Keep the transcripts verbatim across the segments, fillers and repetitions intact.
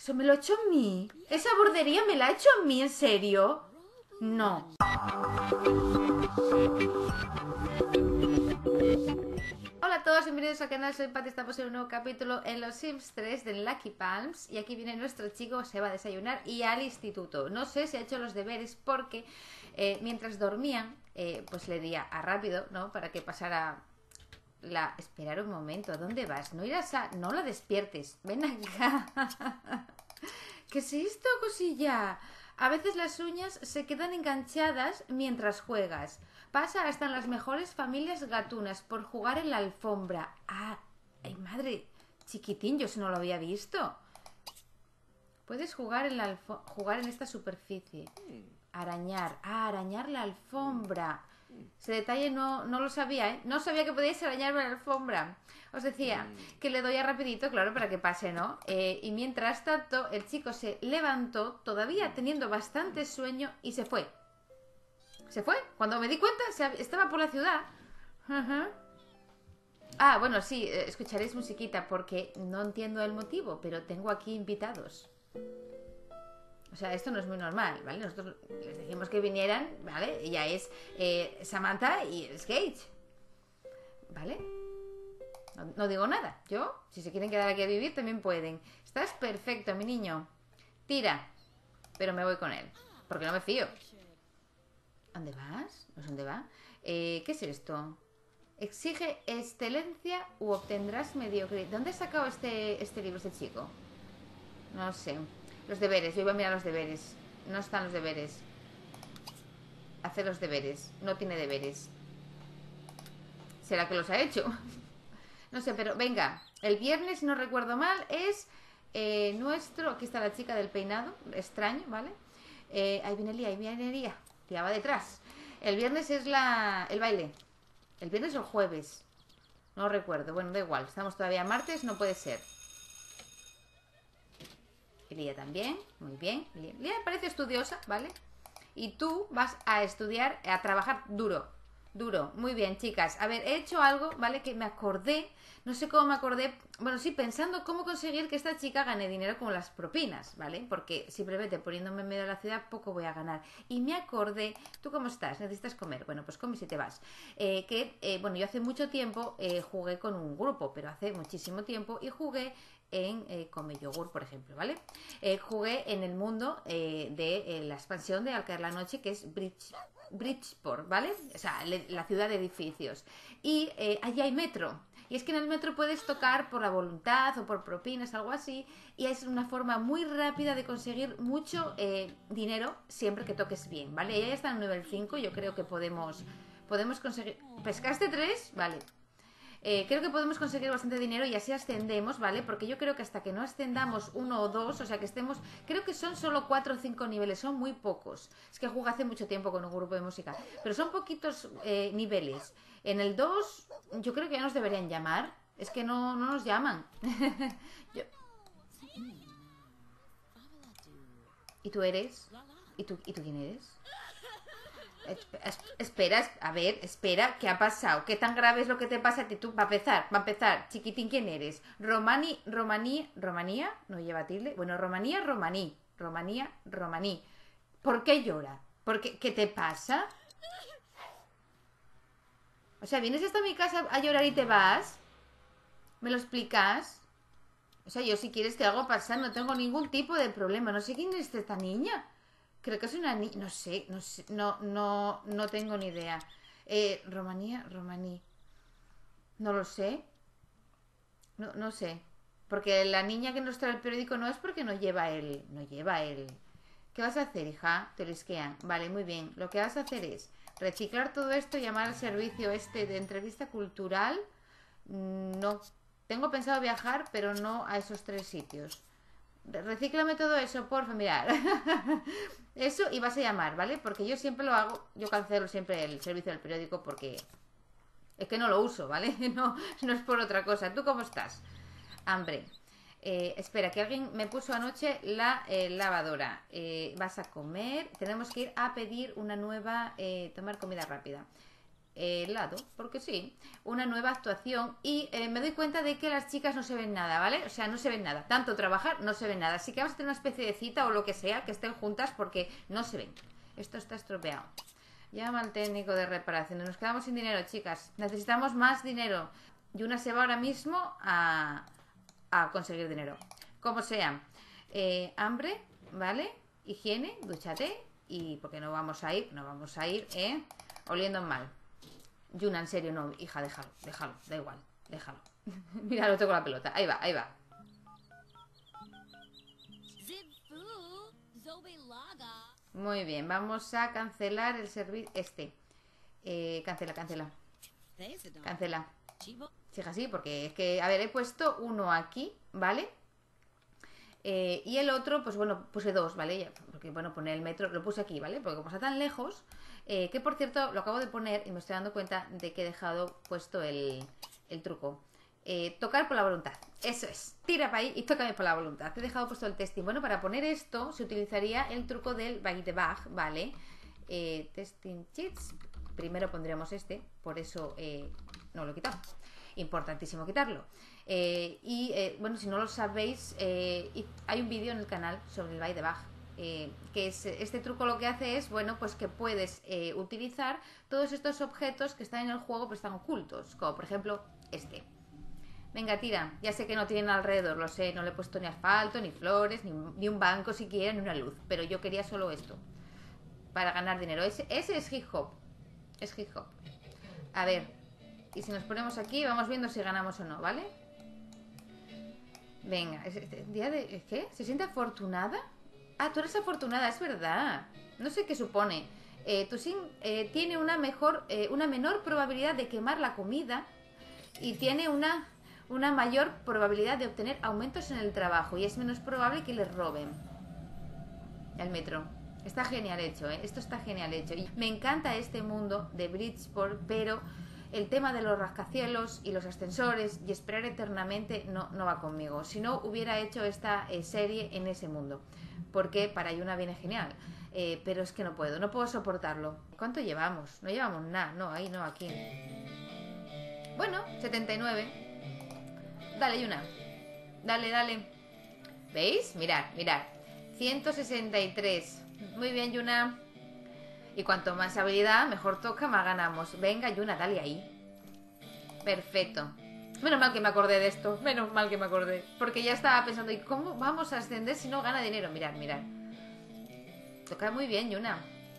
Eso me lo ha hecho a mí. Esa bordería me la ha hecho a mí, ¿en serio? No. Hola a todos, bienvenidos al canal, soy Pati, estamos en un nuevo capítulo en los Sims tres de Lucky Palms. Y aquí viene nuestro chico, se va a desayunar y al instituto. No sé si ha hecho los deberes porque eh, mientras dormían, eh, pues le di a rápido, ¿no? Para que pasara la... Esperar un momento, ¿a dónde vas? No irás a... No la despiertes, ven acá. ¿Qué es esto, cosilla? A veces las uñas se quedan enganchadas mientras juegas. Pasa hasta en las mejores familias gatunas por jugar en la alfombra. Ah, ay madre, chiquitín, yo eso no lo había visto. Puedes jugar en, la jugar en esta superficie. Arañar. Ah, arañar la alfombra. Ese detalle no, no lo sabía, ¿eh? No sabía que podíais arañar la alfombra. Os decía que le doy a rapidito, claro, para que pase, ¿no? Eh, y mientras tanto, el chico se levantó, todavía teniendo bastante sueño, y se fue. Se fue. Cuando me di cuenta, se, estaba por la ciudad. Uh-huh. Ah, bueno, sí, escucharéis musiquita porque no entiendo el motivo, pero tengo aquí invitados. O sea, esto no es muy normal, ¿vale? Nosotros les dijimos que vinieran, ¿vale? Ella es eh, Samantha y es Gage, ¿vale? No, no digo nada. Yo, si se quieren quedar aquí a vivir, también pueden. Estás perfecto, mi niño. Tira. Pero me voy con él, porque no me fío. ¿Dónde vas? No sé dónde va. Eh, ¿Qué es esto? Exige excelencia u obtendrás mediocridad. ¿Dónde has sacado este, este libro, este chico? No sé. Los deberes. Yo iba a mirar los deberes. No están los deberes. Hace los deberes. No tiene deberes. ¿Será que los ha hecho? No sé, pero venga. El viernes, si no recuerdo mal, es eh, nuestro... Aquí está la chica del peinado. Extraño, ¿vale? Eh, ahí viene Lía, ahí viene Lía. Tía va detrás. El viernes es la el baile. El viernes o el jueves. No recuerdo. Bueno, da igual. Estamos todavía martes. No puede ser. Y Lía también. Muy bien. Lía, Lía parece estudiosa, ¿vale? Y tú vas a estudiar, a trabajar duro. Duro. Muy bien, chicas. A ver, he hecho algo, ¿vale? Que me acordé. No sé cómo me acordé. Bueno, sí, pensando cómo conseguir que esta chica gane dinero con las propinas, ¿vale? Porque simplemente poniéndome en medio de la ciudad poco voy a ganar. Y me acordé... ¿Tú cómo estás? ¿Necesitas comer? Bueno, pues come si te vas. Eh, que, eh, bueno, yo hace mucho tiempo eh, jugué con un grupo, pero hace muchísimo tiempo, y jugué en eh, Come Yogur, por ejemplo, ¿vale? Eh, jugué en el mundo eh, de eh, la expansión de Al caer la noche, que es Bridge... Bridgeport, ¿vale? O sea, le, la ciudad de edificios. Y eh, allí hay metro. Y es que en el metro puedes tocar por la voluntad o por propinas, algo así. Y es una forma muy rápida de conseguir mucho eh, dinero siempre que toques bien, ¿vale? Ella ya está en nivel cinco, yo creo que podemos, podemos conseguir... ¿Pescaste tres? Vale. Eh, creo que podemos conseguir bastante dinero y así ascendemos, ¿vale? Porque yo creo que hasta que no ascendamos uno o dos, o sea que estemos... Creo que son solo cuatro o cinco niveles, son muy pocos. Es que jugué hace mucho tiempo con un grupo de música. Pero son poquitos eh, niveles. En el dos, yo creo que ya nos deberían llamar. Es que no, no nos llaman. yo... ¿Y tú eres? ¿Y tú, ¿Y tú quién eres? Espera, a ver, espera, ¿qué ha pasado? ¿Qué tan grave es lo que te pasa a ti? Tú, va a empezar, va a empezar, chiquitín, ¿quién eres? Romani, Romanía, ¿Romanía? No lleva tilde. Bueno, Romanía, Romaní, Romanía, Romaní. ¿Por qué llora? ¿Por qué? ¿Qué te pasa? O sea, ¿vienes hasta mi casa a llorar y te vas? ¿Me lo explicas? O sea, yo si quieres te hago pasar, no tengo ningún tipo de problema. No sé quién es esta niña. Creo que es una niña, no sé, no sé, no, no, no tengo ni idea. Eh, Romanía, Romaní. No lo sé. No, no sé. Porque la niña que nos trae el periódico no es porque no lleva el, no lleva el. ¿Qué vas a hacer, hija? Te risquean. Vale, muy bien. Lo que vas a hacer es reciclar todo esto, llamar al servicio este de entrevista cultural. No. Tengo pensado viajar, pero no a esos tres sitios. Recíclame todo eso, porfa, mirar. Eso y vas a llamar, ¿vale? Porque yo siempre lo hago, yo cancelo siempre el servicio del periódico porque es que no lo uso, ¿vale? No, no es por otra cosa. ¿Tú cómo estás? Hambre. Eh, espera, que alguien me puso anoche la eh, lavadora. Eh, vas a comer. Tenemos que ir a pedir una nueva, eh, tomar comida rápida. eh, lado, porque sí, una nueva actuación y eh, me doy cuenta de que las chicas no se ven nada, ¿vale? O sea, no se ven nada, tanto trabajar no se ven nada, así que vamos a tener una especie de cita o lo que sea, que estén juntas porque no se ven. Esto está estropeado. Llama al técnico de reparaciones. Nos quedamos sin dinero, chicas. Necesitamos más dinero. Yuna se va ahora mismo a, a conseguir dinero. Como sea. Eh, hambre, ¿vale? Higiene, dúchate. Y porque no vamos a ir, no vamos a ir, ¿eh? Oliendo mal. Yuna, en serio, no. Hija, déjalo, déjalo. Da igual, déjalo. Mira, lo tengo la pelota. Ahí va, ahí va. Muy bien, vamos a cancelar el servicio. Este. Eh, cancela, cancela. Cancela. Siga así, porque es que, a ver, he puesto uno aquí, ¿vale? Eh, y el otro, pues bueno, puse dos, ¿vale? Porque, bueno, poner el metro, lo puse aquí, ¿vale? Porque como está tan lejos, eh, que por cierto, lo acabo de poner y me estoy dando cuenta de que he dejado puesto el, el truco. Eh, tocar por la voluntad, eso es, tira para ahí y tócame por la voluntad. He dejado puesto el testing. Bueno, para poner esto se utilizaría el truco del by the bag, ¿vale? Eh, testing cheats, primero pondremos este, por eso eh, no lo he quitado, importantísimo quitarlo. Eh, y eh, bueno, si no lo sabéis, eh, hay un vídeo en el canal sobre el by the bag. Eh, que es, este truco lo que hace es, bueno, pues que puedes eh, utilizar todos estos objetos que están en el juego pero están ocultos, como por ejemplo este. Venga, tira. Ya sé que no tienen alrededor, lo sé. No le he puesto ni asfalto, ni flores, ni, ni un banco siquiera, ni una luz. Pero yo quería solo esto. Para ganar dinero. Ese, ese es hip hop. Es hip hop. A ver. Y si nos ponemos aquí, vamos viendo si ganamos o no, ¿vale? Venga. ¿Es, es, día de, ¿Qué? ¿Se siente afortunada? Ah, tú eres afortunada, es verdad. No sé qué supone. Eh, tu sim eh, tiene una mejor, eh, una menor probabilidad de quemar la comida. Y tiene una... una mayor probabilidad de obtener aumentos en el trabajo y es menos probable que les roben el metro. Está genial hecho, ¿eh? Esto está genial hecho. Y me encanta este mundo de Bridgeport, pero el tema de los rascacielos y los ascensores y esperar eternamente no, no va conmigo. Si no, hubiera hecho esta eh, serie en ese mundo, porque para Yuna viene genial. Eh, pero es que no puedo, no puedo soportarlo. ¿Cuánto llevamos? No llevamos nada, no, ahí no, aquí. Bueno, setenta y nueve. Dale, Yuna. Dale, dale. ¿Veis? Mirad, mirad. ciento sesenta y tres. Muy bien, Yuna. Y cuanto más habilidad, mejor toca, más ganamos. Venga, Yuna, dale ahí. Perfecto. Menos mal que me acordé de esto. Menos mal que me acordé. Porque ya estaba pensando, ¿y cómo vamos a ascender si no gana dinero? Mirad, mirad. Toca muy bien, Yuna.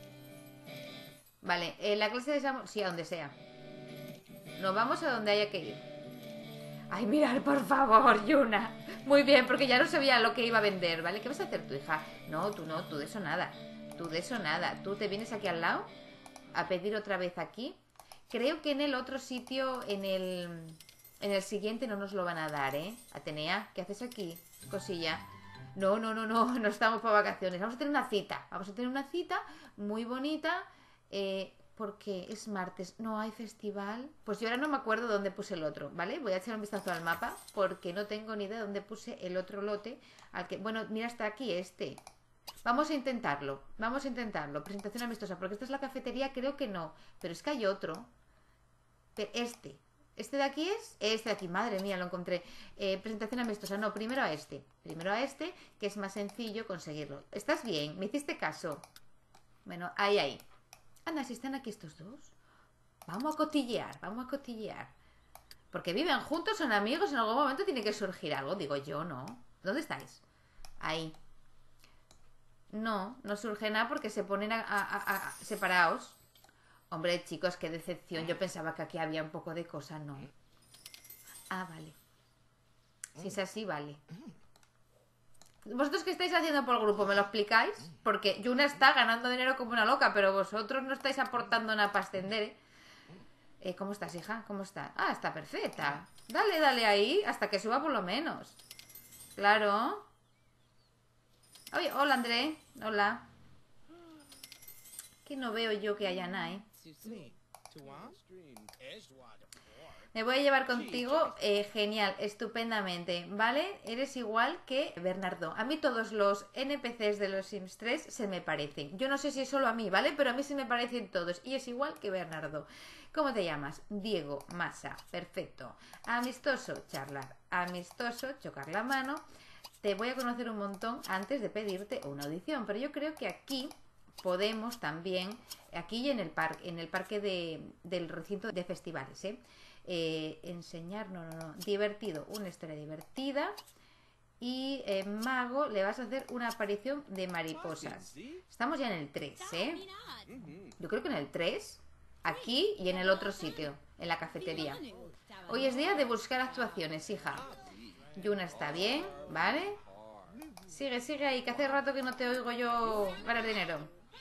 Vale, eh, la clase de examen... Sí, a donde sea. Nos vamos a donde haya que ir. Ay, mirad, por favor, Yuna. Muy bien, porque ya no sabía lo que iba a vender, ¿vale? ¿Qué vas a hacer tu hija? No, tú no, tú de eso nada. Tú de eso nada. Tú te vienes aquí al lado a pedir otra vez aquí. Creo que en el otro sitio, en el, en el siguiente no nos lo van a dar, ¿eh? Atenea, ¿qué haces aquí? Cosilla. No, no, no, no, no estamos para vacaciones. Vamos a tener una cita. Vamos a tener una cita muy bonita. Eh... Porque es martes, no hay festival. Pues yo ahora no me acuerdo dónde puse el otro, ¿vale? Voy a echar un vistazo al mapa porque no tengo ni idea de dónde puse el otro lote al que... Bueno, mira, está aquí este. Vamos a intentarlo, vamos a intentarlo. Presentación amistosa, porque esta es la cafetería, creo que no. Pero es que hay otro. Este. ¿Este de aquí es? Este de aquí, madre mía, lo encontré. Eh, presentación amistosa, no, primero a este. Primero a este, que es más sencillo conseguirlo. ¿Estás bien? ¿Me hiciste caso? Bueno, ahí, ahí. Anda, si están aquí estos dos. Vamos a cotillear, vamos a cotillear. Porque viven juntos, son amigos, en algún momento tiene que surgir algo. Digo yo, ¿no? ¿Dónde estáis? Ahí. No, no surge nada porque se ponen a, a, a, a separados. Hombre, chicos, qué decepción. Yo pensaba que aquí había un poco de cosa, no. Ah, vale. Si es así, vale. ¿Vosotros qué estáis haciendo por el grupo? ¿Me lo explicáis? Porque Yuna está ganando dinero como una loca, pero vosotros no estáis aportando nada para ascender, ¿eh? eh ¿Cómo estás, hija? ¿Cómo estás? Ah, está perfecta. Dale, dale ahí, hasta que suba por lo menos. Claro. Oye, hola, André. Hola. Que no veo yo que haya nada, ¿eh? Me voy a llevar contigo, eh, genial, estupendamente, ¿vale? Eres igual que Bernardo. A mí todos los N P Cs de los Sims tres se me parecen. Yo no sé si es solo a mí, ¿vale? Pero a mí se me parecen todos y es igual que Bernardo. ¿Cómo te llamas? Diego, Masa, perfecto. Amistoso, charlar. Amistoso, chocar la mano. Te voy a conocer un montón antes de pedirte una audición, pero yo creo que aquí podemos también, aquí y en el parque, en el parque de, del recinto de festivales, ¿eh? Eh, enseñar, no, no, no, divertido, una historia divertida. Y eh, Mago, le vas a hacer una aparición de mariposas. Estamos ya en el tres, ¿eh? Yo creo que en el tres, aquí y en el otro sitio, en la cafetería. Hoy es día de buscar actuaciones, hija. Yuna está bien, ¿vale? Sigue, sigue ahí, que hace rato que no te oigo yo ganar dinero.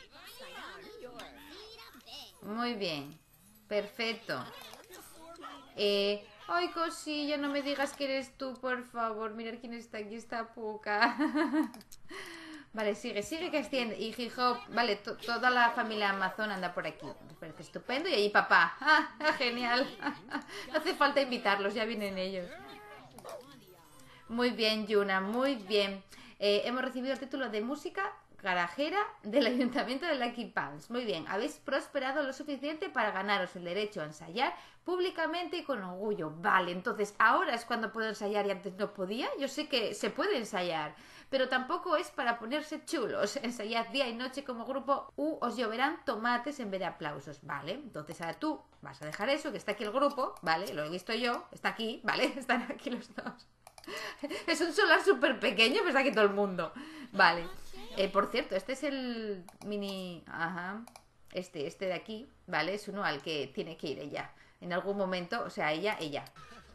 Muy bien, perfecto. Eh, ay, cosilla, no me digas que eres tú, por favor. Mirad quién está aquí, está Puka. Vale, sigue, sigue que extiende. Y Hip-Hop, vale, to toda la familia Amazon anda por aquí. Me parece estupendo. Y allí papá. ¡Ah, genial! No hace falta invitarlos, ya vienen ellos. Muy bien, Yuna, muy bien. Eh, hemos recibido el título de música garajera del Ayuntamiento de Lucky Palms. Muy bien, habéis prosperado lo suficiente para ganaros el derecho a ensayar públicamente y con orgullo. Vale, entonces ahora es cuando puedo ensayar y antes no podía. Yo sé que se puede ensayar, pero tampoco es para ponerse chulos. Ensayad día y noche como grupo u os lloverán tomates en vez de aplausos. Vale, entonces ahora tú vas a dejar eso, que está aquí el grupo, vale, lo he visto yo, está aquí, vale, están aquí los dos. Es un solar súper pequeño, pero está aquí todo el mundo. Vale. Eh, por cierto, este es el mini... Ajá. Este, este de aquí, ¿vale? Es uno al que tiene que ir ella. En algún momento, o sea, ella, ella.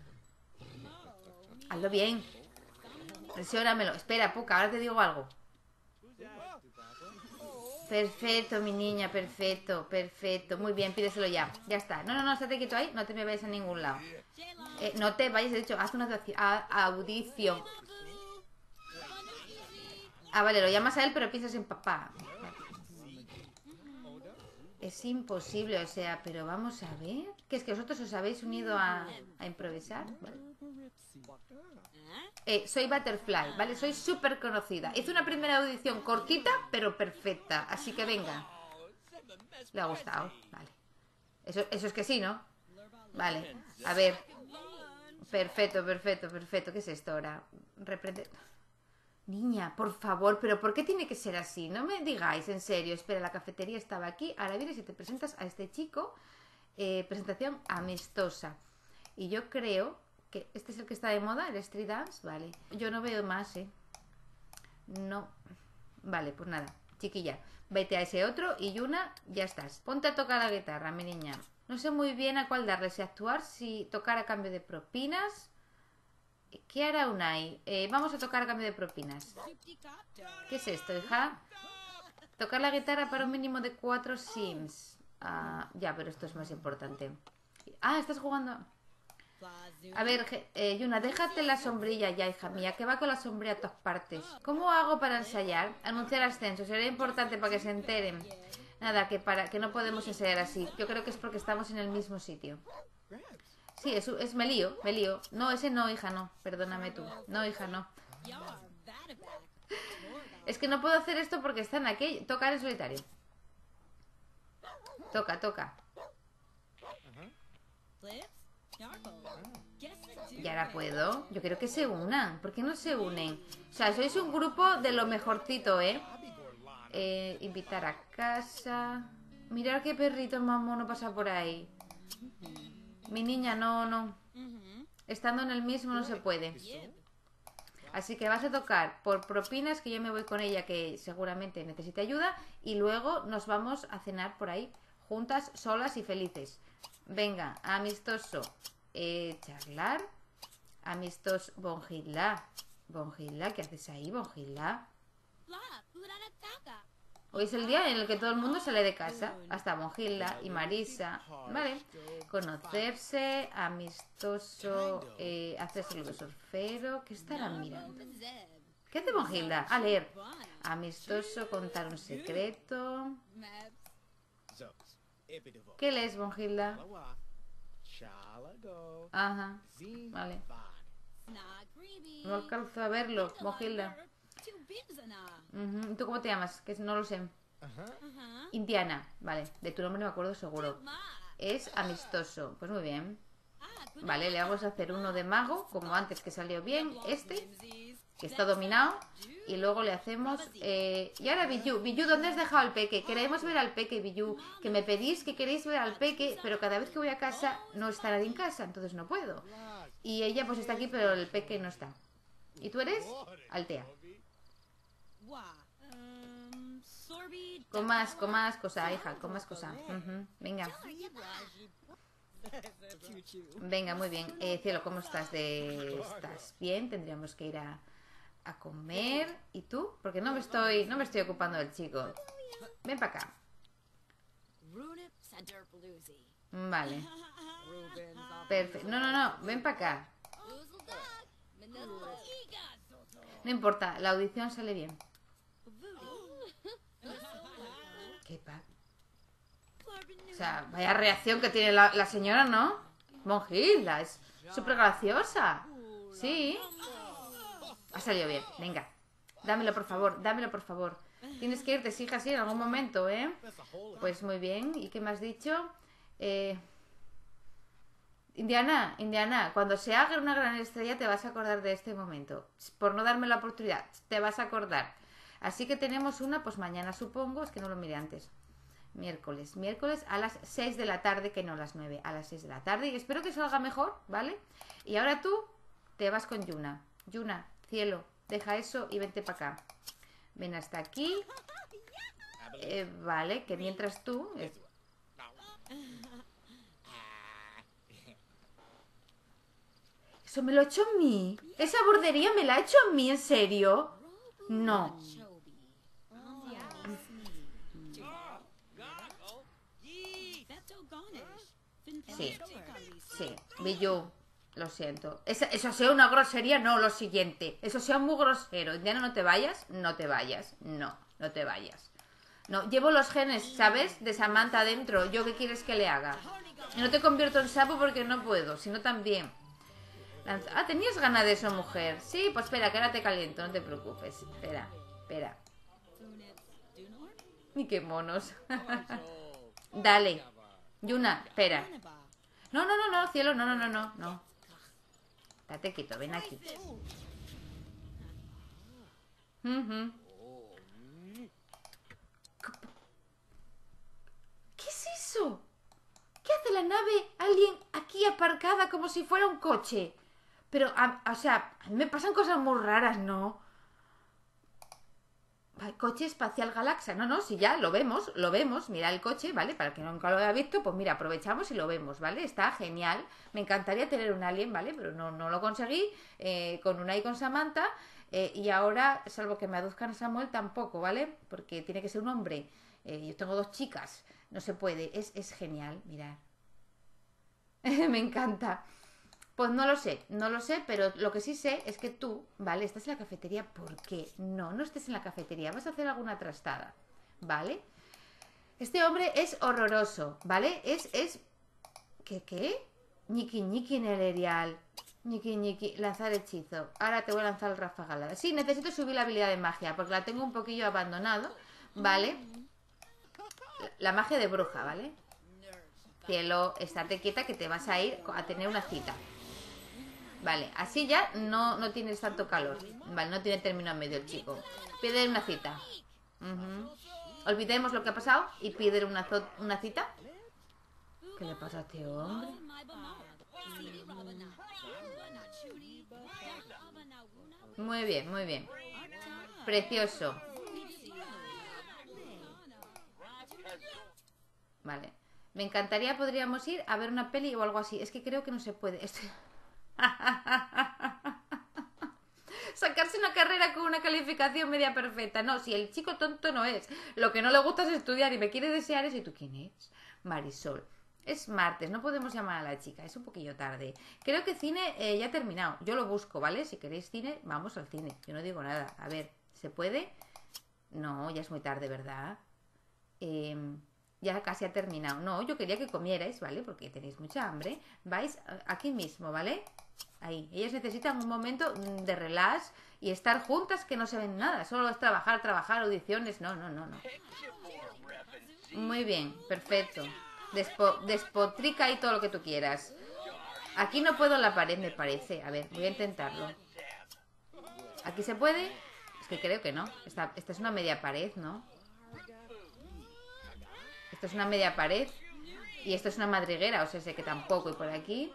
Hazlo bien. Presiónamelo. Espera, Puka, ahora te digo algo. Perfecto, mi niña, perfecto, perfecto. Muy bien, pídeselo ya. Ya está. No, no, no, estate quieto ahí. No te me vayas a ningún lado. Eh, no te vayas, de hecho, haz una audición. Ah, vale, lo llamas a él, pero piensas en papá. Es imposible, o sea, pero vamos a ver. ¿Qué es que vosotros os habéis unido a, a improvisar? Vale. Eh, soy Butterfly, ¿vale? Soy súper conocida. Hice una primera audición cortita, pero perfecta. Así que venga. Le ha gustado, vale. Eso, eso es que sí, ¿no? Vale, a ver. Perfecto, perfecto, perfecto. ¿Qué es esto ahora? Reprende... Niña, por favor, pero ¿por qué tiene que ser así? No me digáis, en serio. Espera, la cafetería estaba aquí. Ahora vienes y te presentas a este chico. Eh, presentación amistosa. Y yo creo que este es el que está de moda, el street dance. Vale. Yo no veo más, ¿eh? No. Vale, pues nada. Chiquilla, vete a ese otro y Yuna, ya estás. Ponte a tocar la guitarra, mi niña. No sé muy bien a cuál darle. Si actuar, si tocar a cambio de propinas... ¿Qué hará Unai? Eh, vamos a tocar a cambio de propinas. ¿Qué es esto, hija? Tocar la guitarra para un mínimo de cuatro sims. Ah, ya, pero esto es más importante. Ah, estás jugando... A ver, eh, Yuna, déjate la sombrilla ya, hija mía, que va con la sombrilla a todas partes. ¿Cómo hago para ensayar? Anunciar ascenso. Sería importante para que se enteren. Nada, que, para, que no podemos ensayar así. Yo creo que es porque estamos en el mismo sitio. Sí, es, es me lío, me lío. No, ese no, hija, no. Perdóname tú. No, hija, no. Es que no puedo hacer esto porque están aquí. Tocar en solitario. Toca, toca. Y ahora puedo. Yo creo que se unan. ¿Por qué no se unen? O sea, sois un grupo de lo mejorcito, ¿eh? eh invitar a casa. Mirad qué perrito más mono pasa por ahí. Mi niña, no, no. Estando en el mismo no se puede. Así que vas a tocar por propinas, que yo me voy con ella, que seguramente necesite ayuda. Y luego nos vamos a cenar por ahí, juntas, solas y felices. Venga, amistoso. Eh, charlar. Amistoso. Bongila. Bongila, ¿qué haces ahí, Bongila? Hoy es el día en el que todo el mundo sale de casa. Hasta Bongila y Marisa. Vale. Conocerse, amistoso, eh, hacerse de surfero. ¿Qué estarán mirando? ¿Qué hace Bongila? A leer. Amistoso, contar un secreto. ¿Qué lees, Bongila? Ajá, vale. No alcanzo a verlo, Mojilda. Uh-huh. ¿Tú cómo te llamas? Que no lo sé. Indiana, vale. De tu nombre no me acuerdo seguro. Es amistoso. Pues muy bien. Vale, le vamos a hacer uno de mago, como antes, que salió bien. Este, que está dominado. Y luego le hacemos... Eh... Y ahora Billu. Billu, ¿dónde has dejado al peque? Queremos ver al peque, Billu. Que me pedís que queréis ver al peque, pero cada vez que voy a casa no está nadie en casa, entonces no puedo. Y ella pues está aquí, pero el peque no está. ¿Y tú eres? Altea. Con más, con más cosa, hija, con más cosa. Uh-huh. Venga. Venga, muy bien. Eh, cielo, ¿cómo estás? De... ¿Estás bien? Tendríamos que ir a, a comer. ¿Y tú? Porque no me estoy, no me estoy ocupando del chico. Ven para acá. Vale. Perfecto. No, no, no. Ven para acá. No importa, la audición sale bien. ¿Qué pa? O sea, vaya reacción que tiene la, la señora, ¿no? Monjilda, es súper graciosa. Sí. Ha salido bien, venga. Dámelo, por favor, dámelo, por favor. Tienes que irte, hija, así en algún momento, ¿eh? Pues muy bien. ¿Y qué me has dicho? Eh... Indiana, Indiana, cuando se haga una gran estrella te vas a acordar de este momento. Por no darme la oportunidad, te vas a acordar. Así que tenemos una, pues mañana supongo, es que no lo miré antes. Miércoles, miércoles a las seis de la tarde, que no las nueve, a las seis de la tarde. Y espero que salga mejor, ¿vale? Y ahora tú te vas con Yuna. Yuna, cielo, deja eso y vente para acá. Ven hasta aquí. Eh, vale, que mientras tú... Eh, ¿Eso me lo ha hecho a mí? ¿Esa bordería me la ha hecho a mí? ¿En serio? No. Sí, sí. Billu, lo siento. Esa, eso sea una grosería, no, lo siguiente. Eso sea muy grosero. Indiana, no te vayas, no te vayas. No, no te vayas. No, llevo los genes, ¿sabes? De Samantha adentro. ¿Yo qué quieres que le haga? Y no te convierto en sapo porque no puedo, sino también... Ah, ¿tenías ganas de eso, mujer? Sí, pues espera, que ahora te caliento, no te preocupes. Espera, espera. Ni qué monos. Dale. Yuna, espera. No, no, no, no, cielo, no, no, no, no, no. Date quieto, ven aquí. Uh-huh. ¿Qué es eso? ¿Qué hace la nave? Alguien aquí aparcada como si fuera un coche. Pero, a, o sea, a mí me pasan cosas muy raras, ¿no? Coche espacial Galaxia. No, no, si ya lo vemos, lo vemos. Mira el coche, ¿vale? Para el que nunca lo haya visto, pues mira, aprovechamos y lo vemos, ¿vale? Está genial. Me encantaría tener un alien, ¿vale? Pero no, no lo conseguí. Eh, con Unai y con Samantha. Eh, y ahora, salvo que me aduzcan a Samuel, tampoco, ¿vale? Porque tiene que ser un hombre. Eh, yo tengo dos chicas. No se puede. Es, es genial, mirad. Me encanta. Pues no lo sé, no lo sé, pero lo que sí sé es que tú, ¿vale? Estás en la cafetería, ¿por qué? No, no estés en la cafetería, vas a hacer alguna trastada, ¿vale? Este hombre es horroroso, ¿vale? Es, es... ¿Qué, qué? Ñiqui, ñiqui en el erial. Ñiqui, ñiqui, lanzar hechizo. Ahora te voy a lanzar el ráfaga. Sí, necesito subir la habilidad de magia, porque la tengo un poquillo abandonado, ¿vale? La, la magia de bruja, ¿vale? Cielo, estate quieta que te vas a ir a tener una cita. Vale, así ya no, no tienes tanto calor. Vale, no tiene término en medio el chico. Pide una cita. Uh-huh. Olvidemos lo que ha pasado y pide una, una cita. ¿Qué le pasa a este hombre? Muy bien, muy bien. Precioso. Vale. Me encantaría, podríamos ir a ver una peli o algo así. Es que creo que no se puede. Estoy... Sacarse una carrera con una calificación media perfecta. No, si el chico tonto no es. Lo que no le gusta es estudiar y me quiere desear es... ¿Y tú quién eres? Marisol. Es martes, no podemos llamar a la chica, es un poquillo tarde. Creo que cine eh, ya ha terminado. Yo lo busco, ¿vale? Si queréis cine, vamos al cine. Yo no digo nada. A ver, ¿se puede? No, ya es muy tarde, ¿verdad? Eh... Ya casi ha terminado. No, yo quería que comierais, ¿vale? Porque tenéis mucha hambre. Vais aquí mismo, ¿vale? Ahí. Ellas necesitan un momento de relax y estar juntas que no se ven nada. Solo es trabajar, trabajar, audiciones. No, no, no, no. Muy bien, perfecto. Despo despotrica y todo lo que tú quieras. Aquí no puedo en la pared, me parece. A ver, voy a intentarlo. ¿Aquí se puede? Es que creo que no. Esta, esta es una media pared, ¿no? Esto es una media pared. Y esto es una madriguera, o sea, sé que tampoco. Y por aquí...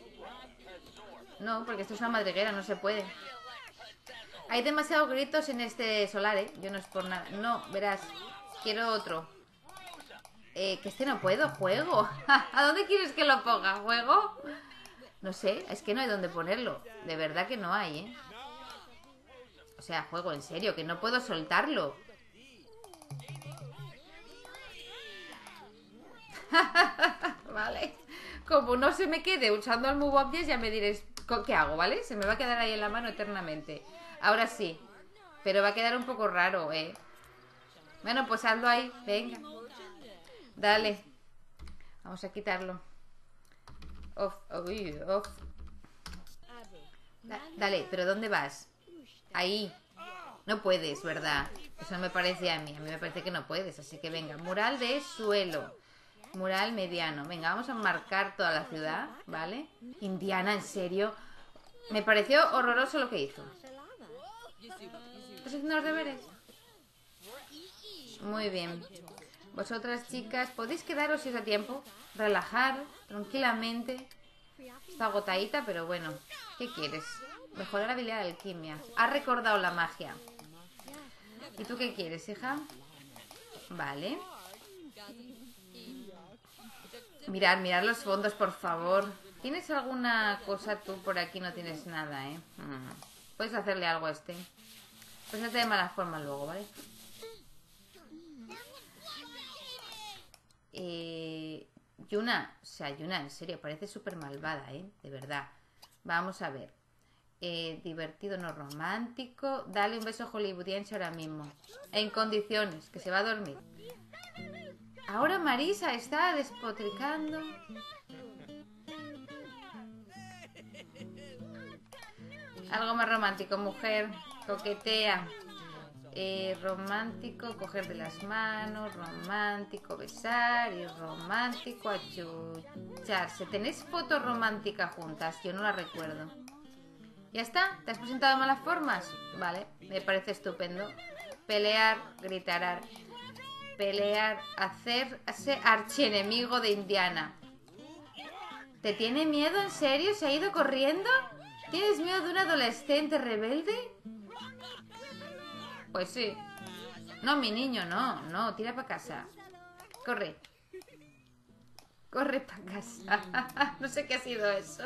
No, porque esto es una madriguera, no se puede. Hay demasiados gritos en este solar, ¿eh? Yo no es por nada. No, verás. Quiero otro. Eh, que este no puedo, juego. ¿A dónde quieres que lo ponga? ¿Juego? No sé, es que no hay dónde ponerlo. De verdad que no hay, ¿eh? O sea, juego, en serio, que no puedo soltarlo. Vale. Como no se me quede usando el Move Object, ya me diréis qué hago, ¿vale? Se me va a quedar ahí en la mano eternamente. Ahora sí. Pero va a quedar un poco raro, ¿eh? Bueno, pues hazlo ahí. Venga. Dale. Vamos a quitarlo. Off. Uy, off. Da dale, pero ¿dónde vas? Ahí. No puedes, ¿verdad? Eso me parece a mí. A mí me parece que no puedes. Así que venga. Mural de suelo. Mural mediano. Venga, vamos a marcar toda la ciudad, ¿vale? Indiana, ¿en serio? Me pareció horroroso lo que hizo. ¿Estás haciendo los deberes? Muy bien. Vosotras, chicas, podéis quedaros si os da tiempo. Relajar tranquilamente. Está agotadita, pero bueno. ¿Qué quieres? Mejorar la habilidad de alquimia. Ha recordado la magia. ¿Y tú qué quieres, hija? Vale. Mirad, mirad los fondos, por favor. ¿Tienes alguna cosa tú por aquí? No tienes nada, ¿eh? Hmm. Puedes hacerle algo a este. Pues no te dé mala forma luego, ¿vale? Eh, Yuna, o sea, Yuna, en serio, parece súper malvada, ¿eh? De verdad. Vamos a ver. Eh, divertido, no romántico. Dale un beso hollywoodiense ahora mismo. En condiciones, que se va a dormir. Ahora Marisa está despotricando. Algo más romántico, mujer. Coquetea. Eh, romántico, coger de las manos. Romántico, besar. Y romántico, achucharse. ¿Tenéis fotos románticas juntas? Yo no la recuerdo. ¿Ya está? ¿Te has presentado de malas formas? Vale, me parece estupendo. Pelear, gritar. Pelear, hacerse archienemigo de Indiana. ¿Te tiene miedo? ¿En serio? ¿Se ha ido corriendo? ¿Tienes miedo de un adolescente rebelde? Pues sí. No, mi niño, no. No, tira para casa. Corre. Corre para casa. No sé qué ha sido eso.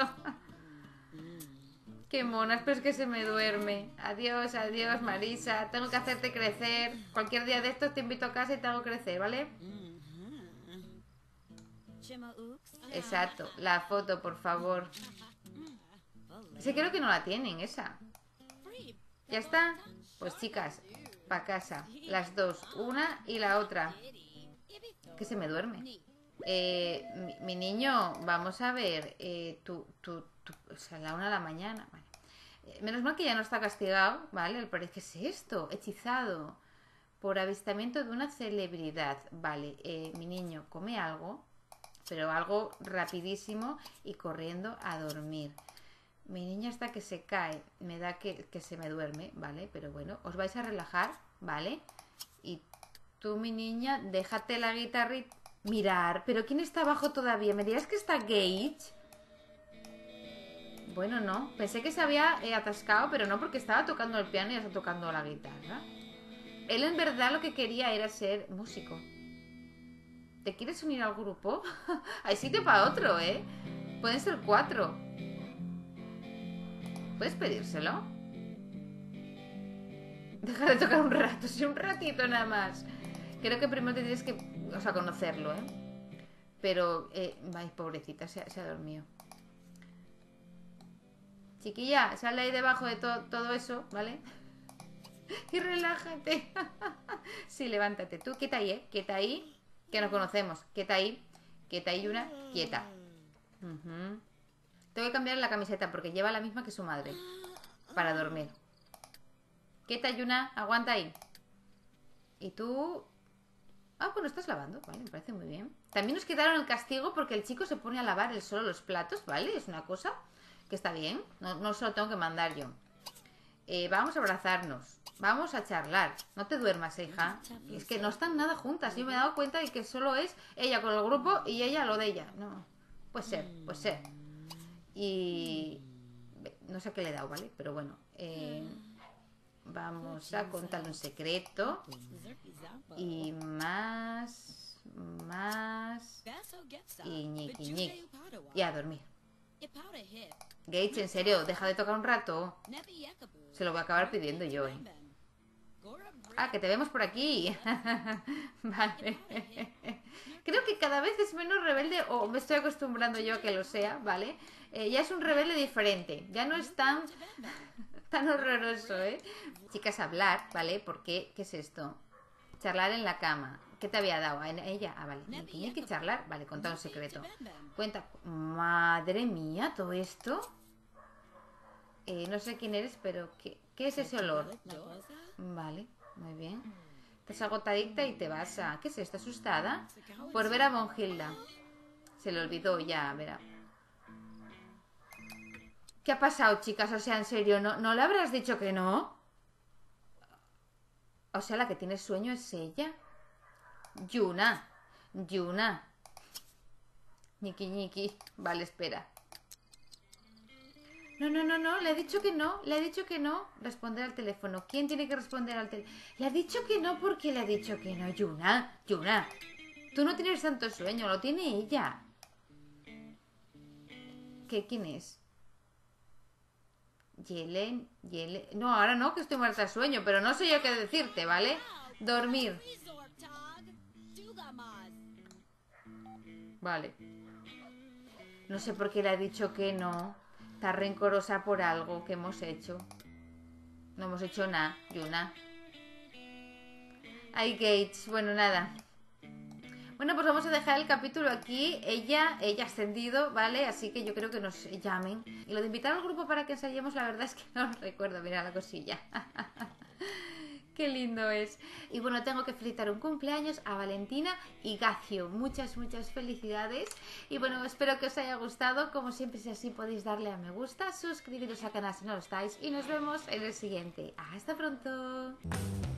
Qué monas, pero es que se me duerme. Adiós, adiós, Marisa. Tengo que hacerte crecer. Cualquier día de estos te invito a casa y te hago crecer, ¿vale? Exacto. La foto, por favor. Sí, creo que no la tienen, esa. ¿Ya está? Pues chicas, para casa. Las dos. Una y la otra. Que se me duerme. Eh, mi, mi niño, vamos a ver. Eh, tú, tú, tú, o sea, a la una de la mañana. Vale. Eh, menos mal que ya no está castigado, ¿vale? Pero ¿qué es esto? Hechizado. Por avistamiento de una celebridad. Vale, eh, mi niño, come algo. Pero algo rapidísimo y corriendo a dormir. Mi niña está que se cae. Me da que, que se me duerme, ¿vale? Pero bueno, os vais a relajar, ¿vale? Y tú, mi niña, déjate la guitarrita. Mirar, pero ¿quién está abajo todavía? ¿Me dirás que está Gage? Bueno, no. Pensé que se había eh, atascado, pero no, porque estaba tocando el piano y está tocando la guitarra. Él en verdad lo que quería era ser músico. ¿Te quieres unir al grupo? Hay sitio para otro, ¿eh? Pueden ser cuatro. ¿Puedes pedírselo? Deja de tocar un rato, sí, un ratito nada más. Creo que primero te tienes que, o sea, conocerlo, ¿eh? Pero, eh, ay, pobrecita, se, se ha dormido. Chiquilla, sal de ahí debajo de to todo eso, ¿vale? Y relájate. Sí, levántate. Tú, quieta ahí, ¿eh? Quieta ahí. Que nos conocemos. Quieta ahí. Quieta ahí, Yuna. Quieta. Uh-huh. Tengo que cambiar la camiseta porque lleva la misma que su madre. Para dormir. Quieta, Yuna. Aguanta ahí. Y tú... Ah, bueno, estás lavando. Vale, me parece muy bien. También nos quitaron el castigo porque el chico se pone a lavar él solo los platos, ¿vale? Es una cosa que está bien. No, no se lo tengo que mandar yo. Eh, vamos a abrazarnos. Vamos a charlar. No te duermas, hija. Es que no están nada juntas. Yo me he dado cuenta de que solo es ella con el grupo y ella lo de ella. No. Puede ser, puede ser. Y... no sé qué le he dado, ¿vale? Pero bueno. Eh... Vamos a contarle un secreto. Y más... Más... Y ñiqui ñiqui. Y a dormir. Gates, en serio, deja de tocar un rato. Se lo voy a acabar pidiendo yo, ¿eh? Ah, que te vemos por aquí. Vale. Creo que cada vez es menos rebelde, o me estoy acostumbrando yo a que lo sea, ¿vale? Eh, ya es un rebelde diferente. Ya no es tan... tan horroroso, ¿eh? Chicas, hablar, ¿vale? Porque, ¿qué es esto? Charlar en la cama. ¿Qué te había dado? ¿A ella? Ah, vale. ¿Tienes que charlar? Vale, contar un secreto. Cuenta. Madre mía, ¿todo esto? Eh, no sé quién eres, pero ¿qué, ¿qué es ese olor? Vale, muy bien. Estás agotadita y te vas a... ¿Qué es esto? ¿Asustada? Por ver a Monhilda. Se le olvidó ya, verá. ¿Qué ha pasado, chicas? O sea, en serio, ¿no, ¿no le habrás dicho que no? O sea, la que tiene sueño es ella. Yuna. Yuna. Ñiqui, ñiqui. Vale, espera. No, no, no, no. Le he dicho que no. Le he dicho que no. Responder al teléfono. ¿Quién tiene que responder al teléfono? Le ha dicho que no porque le ha dicho que no. Yuna. Yuna. Tú no tienes tanto sueño. Lo tiene ella. ¿Qué? ¿Quién es? Yelen, Yelen... No, ahora no, que estoy muerta de sueño, pero no sé yo qué decirte, ¿vale? Dormir. Vale. No sé por qué le ha dicho que no. Está rencorosa por algo que hemos hecho. No hemos hecho nada, Yuna. Ay, Gates. Bueno, nada. Bueno, pues vamos a dejar el capítulo aquí. Ella, ella ha ascendido, ¿vale? Así que yo creo que nos llamen. Y lo de invitar al grupo para que ensayemos, la verdad es que no lo recuerdo. Mira la cosilla. Qué lindo es. Y bueno, tengo que felicitar un cumpleaños a Valentina y Gacio. Muchas, muchas felicidades. Y bueno, espero que os haya gustado. Como siempre, si así podéis darle a me gusta, suscribiros al canal si no lo estáis. Y nos vemos en el siguiente. Hasta pronto.